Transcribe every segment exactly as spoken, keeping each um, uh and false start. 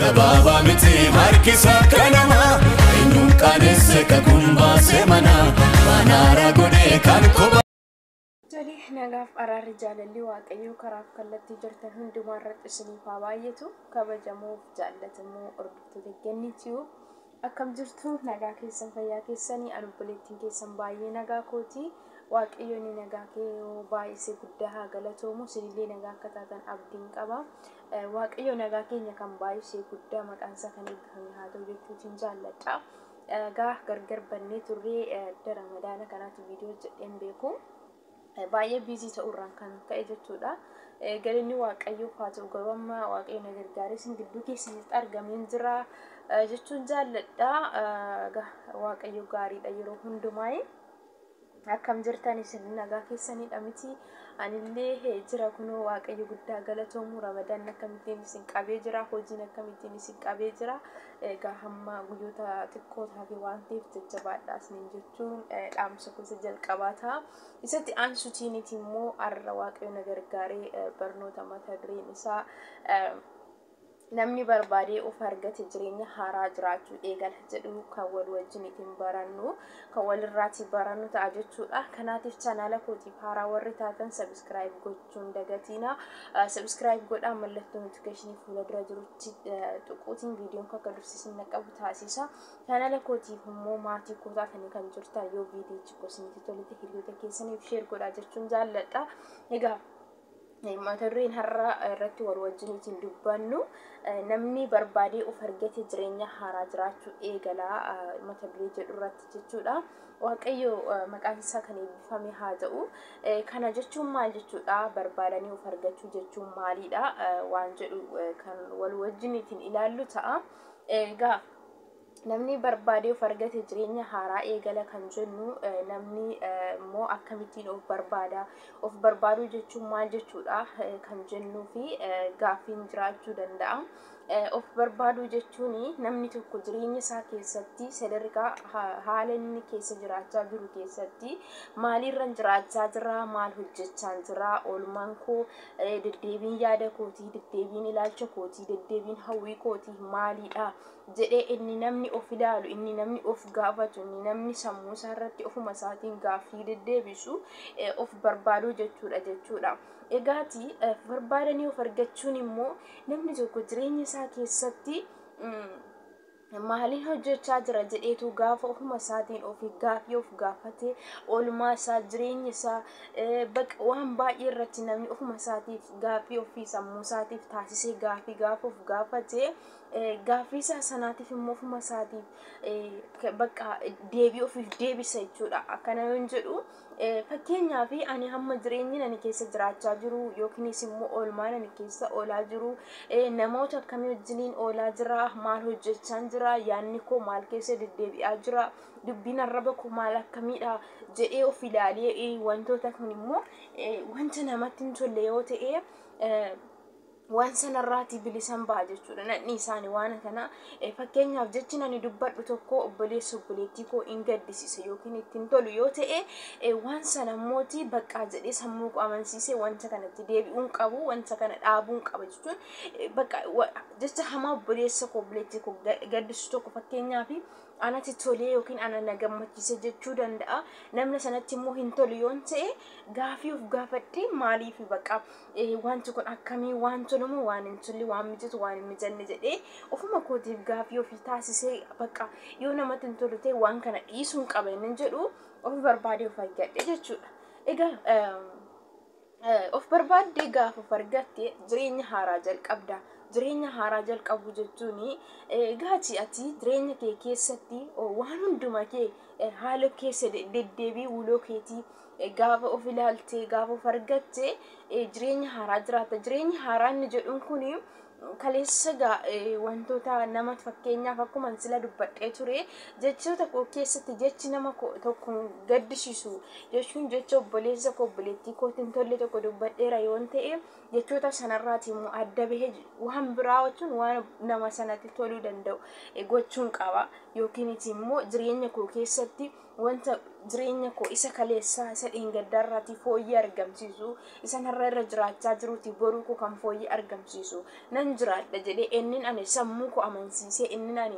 Baba miti harkisa kanama Inun kanese kakumba semana Manara gode kan koba Jadi nagaaf araari jaalalli waaqayyoo karaaf kallattii jirtan hundumaa irratti isiniif haa baay'atu kabajamuuf jaallatamoo hordoftoota keenyaatii akkam jirtu nagaa keessan fayyaa keessanii anubbuleettiin keessan baay'ee nagaa kooti waaqayyoon nagaa kee baay'isee guddaa haa galatoomu sinillee nagaa akka taatan abdiin qaba waaqayyoo nagaa keenya kan baay'isee guddaa maqaan isaa kan eebbifame haa ta'u jechuutiin jaalladha gaa gargar bannee turree dara madaala kanaatti viidiyoo jedheen beeku baay'ee busy ta'urraan kan ka'e jechuudha galanni waaqayyoof haa ta'u garuu amma waaqayyo na gargaaree sin gidduu keessatti argameen jira jechuun jaalladha waaqayyo gaariidha yeroo hundumaa akkam jirtan isin nagaa keessanidha miti anillee jira kunoo waaqayyo guddaa galatoomu ramadaan akkamittiin isin qabee jira hojiin akkamittiin isin qabee jira egaa hamma guyyoota xiqqootaa fi waan ta'eef jajjabaadhaa isin jechuun dhaamsa kuusa jalqabaata isatti aansutiiniti immoo arra waaqayyo na gargaaree barnoota mata dureen isaa namni barbaadee of argate jireenya haaraa jiraachuu eegala jedhu kan wal wajjin ittiin barannu kan walirraatti barannu ta'a jechuudha kanaatiif chanaala kootiif haaraa warri taatan subscribe gochuun dagatiina subscribe godhaa mallattoo notification fuula dura jirutti tuquutiin viidiyoon akka dursisin naqabu taasisa chanaala kootiif immoo maatii kootaa kan jirtan yoo viidiyoochi kosinitti tolite hiriyoota keessaniif share godhaa jechuun jaalladha egaa mata dureen har'a irratti wal wajjiniitiin dubbannu namni barbaadee of argate jireenya haaraa jiraachuu eegala mata duree jedhu irratti jechuudha waaqayyo maqaan isaa kan eebbifame haa ta'u kana jechuun maal jechuudha barbaadanii of argachuu jechuun maalidha waan jedhu kan wal wajjiniitiin ilaallu ta'a egaa namni barbaadee of argate jireenya haaraa eegala kan jennu namni immoo akkamittiin of barbaada of barbaaduu jechuun maal jechuudha kan jennuu fi gaaffiin jiraachuu danda'a of barbaaduu jechuun namni tokko jireenya isaa keessatti sadarkaa haala inni keessa jiraachaa jiru keessatti maalirra jiraachaa jira maal hojjechaa jira oolmaan koo deddeebiin yaada kootii deddeebiin ilaalcha kootii deddeebiin hawwii kootii maalidha jedhee inni namni of ilaalu inni namni of gaafatu inni namni sammuu isaa irratti ofuma isaatiin gaaffii deddeebisu of barbaaduu jechuudha jechuudha egaati barbaadanii of argachuun immoo namni tokko jireenya isaa keessatti maaliin hojjechaa jira jedheetu gaafa ofuma isaatiin ofii gaaffii of gaafate oolmaa isaa jireenya isaa baqa waan baay'ee irratti namni ofuma isaatiif gaaffii ofii sammuu isaatiif taasisee gaaffii gaafa of gaafate gaaffii isaa sanaatiif immoo ofuma isaatiif baqa deebii ofiif deebisa jechuudha akkana yoon jedhu fakkeenyaaf ani hamma jireenyi ani keessa jiraachaa jiru yookiinis immoo oolmaan ani keessa oolaa jiru namoota akkamii wajjiniin oolaa jira maal hojjechaa jira yaanni koo maal keessa deddeebi'aa jira dubbiin arraba koo maal akkamiidha jedhee of ilaalee wantoota kun immoo wanta namatti hin tolle yoo ta'e waan sanarraati bilisan ba'a jechuudha nanni isaanii waan kana fakkeenyaaf jechi nani dubbadhu tokko obboleessa obboleettii koo hin gaddisiise yookiin ittiin tolu yoo ta'e waan sana mooti baqqaa jedhee sammuu koo amansiisee wanta kanatti deebi'uun qabu wanta kana dhaabuun qaba jechuun bakka jecha hamaa obboleessa koo obboleettii koo gaddisiisu tokko fakkeenyaaf anatti tolee yookiin ana na gammachiise jechuu danda'a namni sanatti immoo hin tolu yoon ta'e gaaffii of gaafadhee maaliif baqa wanti kun akkamii waan tolumu waan hin tolli waan mijatu waan hin mijanne jedhee ofuma kootiif gaaffii ofii taasisee baqa yoo namatti hin tolu ta'e waan kana dhiisuun qaba inni jedhu of barbaadee of argadhe jechuudha egaa of barbaadee gaafa of argatte jireenya haaraa jalqabda jireenya haaraa jalqabu jechuun gaati ati jireenya kee keessatti waan hunduma kee haala keessa deddeebii wuloo keetii gaafa of ilaaltee gaafa of argatte jireenya haaraa jiraata jireenya haaraa inni jedhuun kun kaleessa gaa wantoota nama fakkeenyaaf akkuma sila dubbadhee ture jechoota koo keessatti jechi nama tokko gaddisiisu jechuun jecha obboleessa koo obboleettii kootiin tolle tokko dubbadheera yoon ta'e jechoota sanarraati immoo adda bahee waan biraa jechuun waan nama sanatti toluu danda'u gochuun qaba yookiin immoo jireenya koo keessatti wanta jireenya koo isa kaleessaa isa dheengaddaarraati fooyyee argamsiisu isa narra irra jiraachaa jiruuti boruu koo kan fooyyee argamsiisu nan jiraadha jedhee innin ani sammuu koo amansiisee innin ani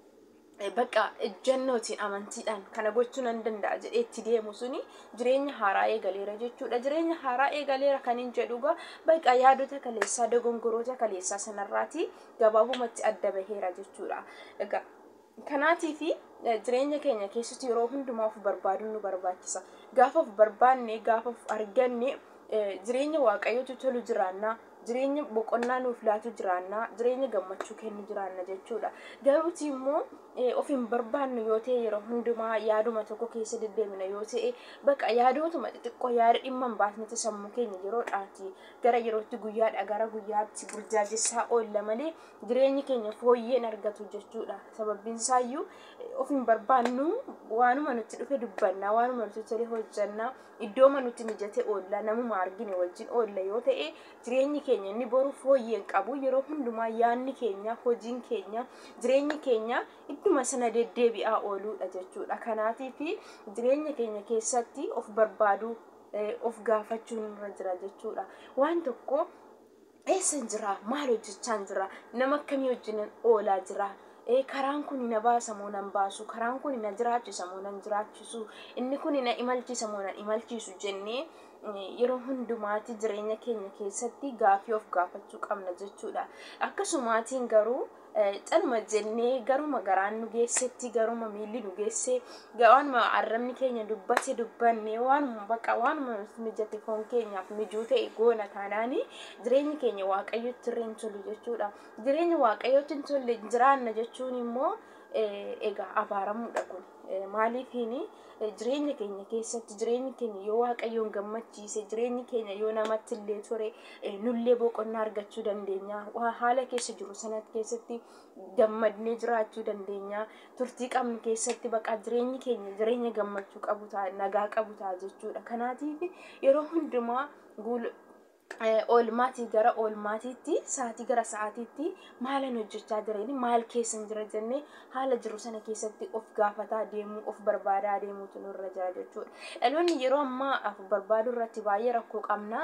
bakka ejjennootiin amantiidhaan kana gochuu nan danda'a jedhee itti deemu suni jireenya haaraa eegaleera jechuudha. Jireenya haaraa eegaleera kan hin jedhuga bakka yaadota kaleessaa dogongoroota kaleessaa sanarraati gabaabumatti adda baheera jechuudha. Egaa kanaatii fi jireenya keenya keessatti yeroo hundumaa of barbaaduun nu barbaachisa. Gaafa of barbaanne gaafa of arganne jireenya waaqayyootu tolu jiraannaa. Jireenya boqonnaa nuuf laatu jiraannaa, jireenya gammachuu kennu jiraanna jechuudha. Garuuti immoo of hin barbaannu yoo ta'e yeroo hundumaa yaaduma tokko keessa deddeemina yoo ta'e bakka yaadootuma xixiqqoo yaada dhimma hin baasnetti sammuu keenya yeroodhaati gara yerootti guyyaadha gara guyyaatti burjaajessaa oolla malee jireenyi keenya fooyyeen argatu jechuudha. Sababbiin isaayyuu of hin barbaannu waanuma nutti dhufe dubbanna, waanuma nutti tole hojjanna, iddooma nutti mijate oolla, namuma argine wajjin oolla yoo ta'e jireenyi keenya inni boru fooyyeen qabu. Yeroo hundumaa yaanni keenya, hojiin keenya, jireenyi keenya idduma sana deddeebi'aa ooluudha jechuudha. Kanaatii fi jireenya keenya keessatti of barbaaduu of gaafachuun irra jira jechuudha. Waan tokko eessan jira, maal hojjechaan jira, nama akkamii wajjin oolaa jira, karaan kun na baasa moo nan baasu, karaan kun na jiraachisa moo nan jiraachisu, inni kun na imalchisa moo nan imalchisu jennee yeroo hundumaatti jireenya keenya keessatti gaafii of gaafachuu qabna jechuudha. Akkasumaatiin garuu calma jennee garuma garaan nu geessetti garuma miilli nu geesse waanuma arrabni keenya dubbate dubbanne waanuma bakka waanuma nuti mijate foon keenyaaf mijuu ta'e goona taanaani jireenyi keenya waaqayyotti irra hin tolu jechuudha. Jireenya waaqayyotti hin tolle jiraanna jechuun immoo egaa abaaramuudha kun. Maaliifini jireenya keenya keessatti jireenyi keenya yoo waaqayyoon gammachiise jireenyi keenya yoo namatti illee ture nullee boqonnaa argachuu dandeenya. Haala keessa jiru sanatti keessatti gammadnee jiraachuu dandeenya. Turtii qabnu keessatti bakka jireenyi keenya jireenya gammachuu qabu ta'a, nagaa qabu ta'a jechuudha. Kanaatiif yeroo hundumaa oolmaatii gara oolmaatiitti sa'aatii gara sa'aatiitti maalan hojjechaa jirani maal keessan jira jennee haala jiru sana keessatti of gaafataa deemuu of barbaadaa deemuutu nurra jira jechuudha. Dhaloonni yeroo ammaa of barbaaduu irratti baay'ee rakkoo qabna.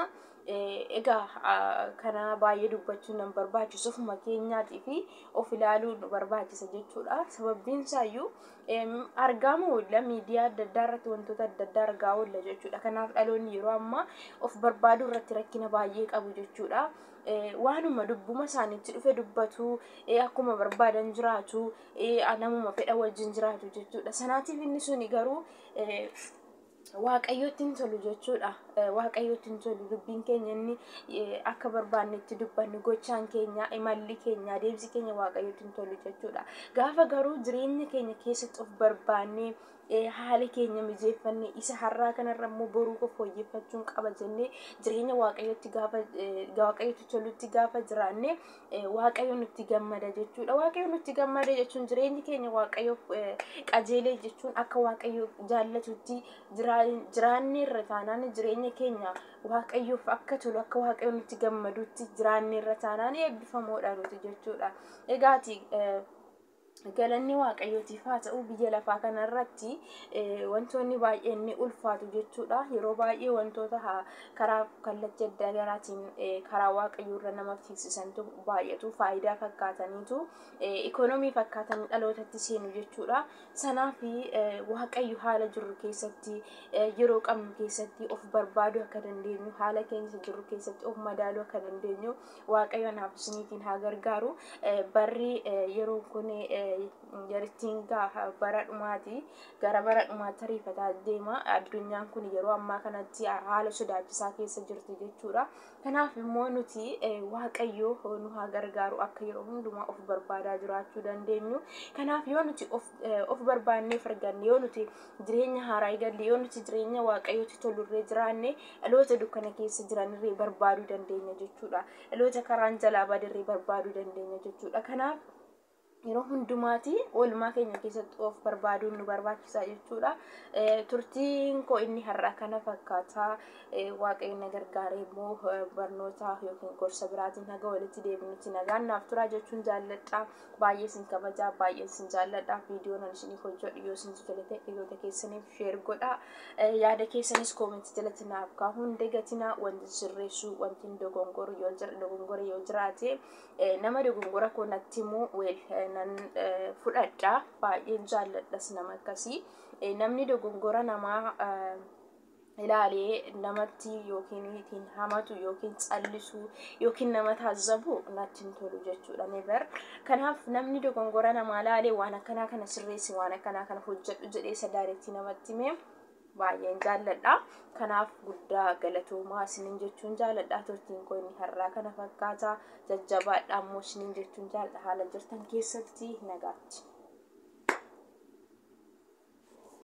Egaa kana baay'ee dubbachuu nan barbaachisu ofuma keenyaatii fi of ilaaluu nu barbaachisa jechuudha. Sababbiin isaayyuu argamu oolla miidiyaa adda addaa irratti wantoota adda addaa argaa oolla jechuudha. Kanaaf dhaloonni yeroo ammaa of barbaaduu irratti rakkina baay'ee qabu jechuudha. Waanuma dubbuma isaaniitti dhufe dubbatu akkuma barbaadan jiraatu namuma fedha wajjin jiraatu jechuudha. Sanaatiif inni suni garuu waaqayyotti hin tolu jechuudha. Waaqayyotti hin tolu dubbiin keenya inni akka barbaannetti dubbannu gochaan keenya imalli keenya deemsi keenya waaqayyotti hin tolu jechuudha. Gaafa garuu jireenya keenya keessatti of barbaannee haala keenya mijeeffannee isa har'aa kanarra immoo boruu koo fooyyeffachuun qaba jennee jireenya waaqayyotti gaafa waaqayyotti tolutti gaafa jiraanne waaqayyo nutti gammada jechuudha. Waaqayyo nutti gammada jechuun jireenyi keenya waaqayyoof qajeelee jechuun akka waaqayyo jaallatutti jiraanne irra taanaan jireenya keenya waaqayyoof akka tolu akka waaqayyo nutti gammadutti jiraanne irra taanaan eebbifamoodha nuti jechuudha. Egaati galanni waaqayyootiif haa ta'u biyya lafaa kanarratti wantoonni baay'een ni ulfaatu jechuudha. Yeroo baay'ee wantoota karaa kallattii adda garaatiin karaa waaqayyoo irra nama fiigsisantu baay'atu faayidaa fakkaataniitu ikoonoomii fakkaatanii dhalootatti seenu jechuudha. Sanaaf waaqayyo haala jiru keessatti yeroo qabnu keessatti of barbaaduu akka dandeenyu haala keessa jiru keessatti of madaaluu akka dandeenyu waaqayyo naaf isiniitiin haa gargaaru. Barri yeroo kun yarittiin gaafa bara dhumaati gara bara dhumaatti ariifataa deema. Addunyaan kun yeroo ammaa kanatti haala sodaachisaa keessa jirti jechuudha. Kanaaf immoo nuti waaqayyoo nu haa gargaaru akka yeroo hundumaa of barbaadaa jiraachuu dandeenyu. Kanaaf yoo nuti of barbaannee arganne yoo nuti jireenya haaraa eegalle yoo nuti jireenya waaqayyootti tolurree jiraanne dhaloota dukkana keessa jiranirree barbaaduu dandeenya jechuudha. Dhaloota karaan jalaa badirree barbaaduu dandeenya jechuudha. Kanaaf yeroo hundumaati oolmaa keenya keessatti of barbaaduun nu barbaachisaa jechuudha. Turtiin koo inni har'a kana fakkaata. Waaqayyoon na gargaaree immoo barnoota yookiin gorsa biraatiin haga walitti deebinutti nagaan naaf tura jechuun jaalladha. Baay'ee isin kabajaa, baay'ee isin jaalladha. Viidiyoon ani isiniif hojjedhu yoo isin tolte hiriyoota keessaniif sheer godhaa. Yaada keessanis koomentii jalatti naaf kaa'uu hin dagatinaa. Wanti sirreessuu, wanti dogongoru yoo jira dogongora yoo jiraate nama dogongora koo natti immoo weel nan fudhadha. Baay'een jaalladhas nama akkasii. Namni dogongora namaa ilaalee namatti yookiin ittiin hamatu yookiin callisu yookiin nama taazzabu natti hin tolu jechuudha. Never. Kanaaf namni dogongora namaa ilaalee waan akkanaa kana sirreessi, waan akkanaa kana hojjedhu jedhee isa daaretti namatti hime baay'een jaalladha. Kanaaf guddaa galatoomaa isiniin jechuun jaalladha. Turtiin koo inni har'aa kana fakkaata. Jajjabaadhaa immoo isiniin jechuun jaalladha. Haala jirtan keessatti nagaatti.